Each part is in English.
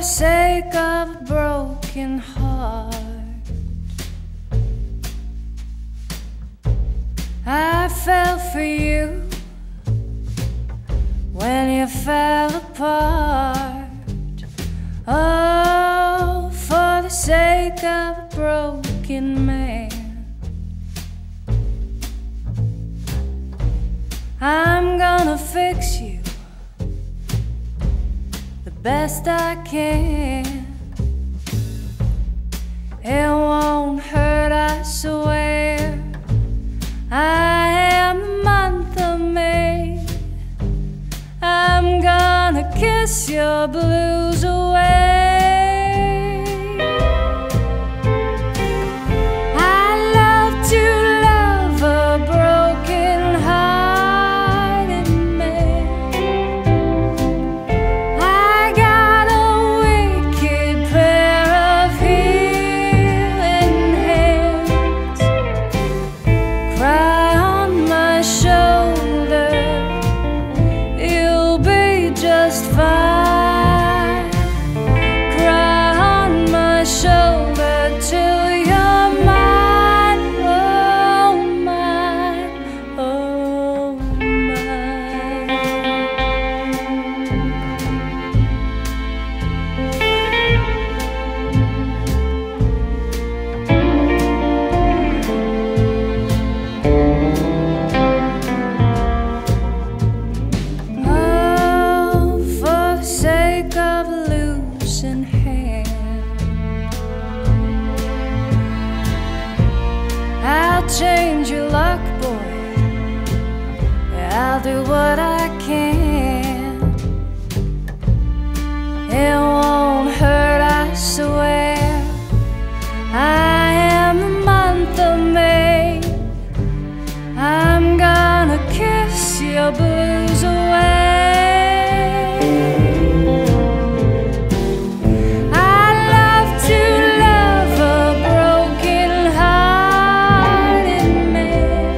the sake of a broken heart. I fell for you when you fell apart. Oh, for the sake of a broken man, I'm gonna fix you the best I can. It won't hurt, I swear. I am the month of May. I'm gonna kiss your blues away. I love to love a broken-hearted man. I got a wicked pair of healing hands. Cry on my shoulder, you'll be just fine. Cry on my shoulder till you're mine. Oh, mine, oh, mine. Oh, for the sake of a losing hand, I'll change your luck, boy. I'll do what I can. It won't hurt, I swear. I am the month of May. I'm gonna kiss your blues away. I love to love a broken-hearted man.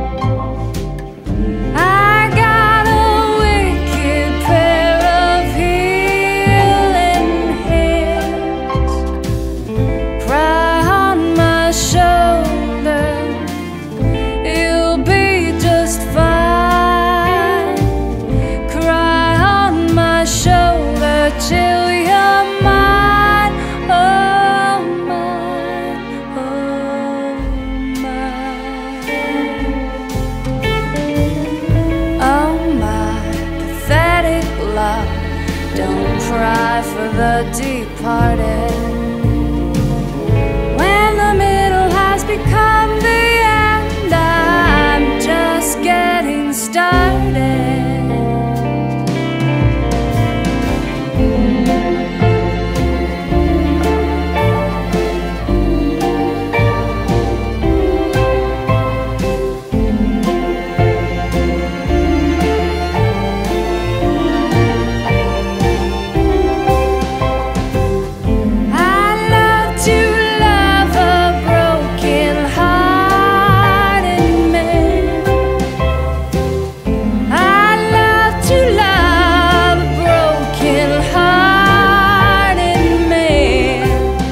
I got a wicked pair of healing hands. Cry on my shoulder, you'll be just fine. Cry on my shoulder till you're mine. Oh, mine, oh, mine. Oh, my pathetic love, don't cry for the departed. When the middle has become the end, I'm just getting started. I love to love a broken-hearted man. I love to love a broken-hearted man.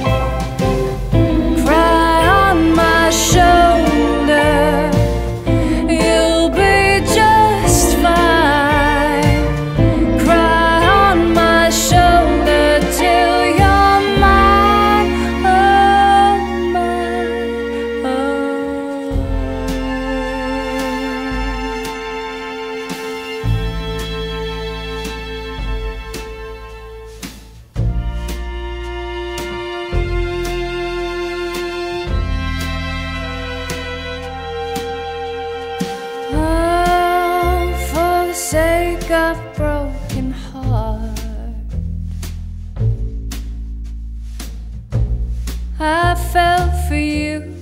Cry on my shoulder, you'll be just fine. Cry on my shoulder till you're mine. Oh, mine, oh. Oh, for the sake of a broken heart, I fell for you